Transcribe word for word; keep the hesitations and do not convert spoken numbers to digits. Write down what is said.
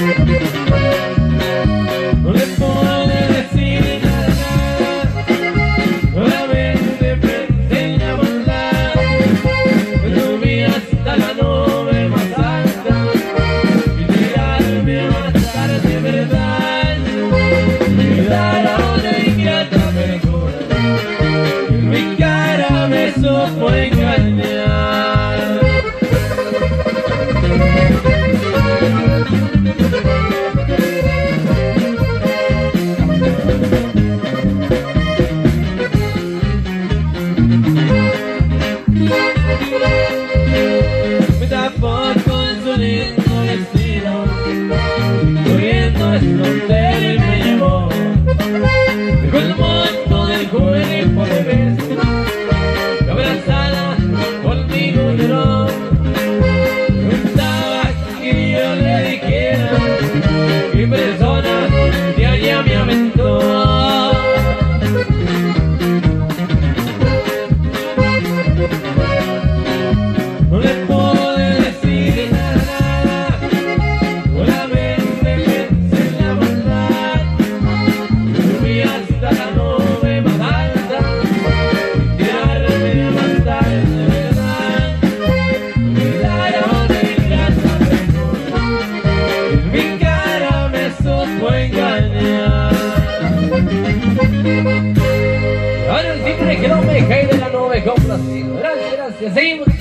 No le puedo decir nada, solamente pensé en la bondad. Me subí hasta la nube más alta y tirarme a matar de verdad. Me daron de ingrata mejor, mi cara me supo engañar. Me tapó con su lindo vestido, corriendo es donde él me llevó. Dejó el monto del cuerpo de beso, la abrazada conmigo lloró. Pensaba que yo le dijera mi persona de allá me aventó. No le puedo decir nada, solamente pensé en la bondad. Subí hasta la nube más alta, tirarme a matar de verdad. Miraron de casa mejor, mi cara me supo engañar. Ahora siempre que no me cae de la nube complacido. Gracias, gracias. Seguimos.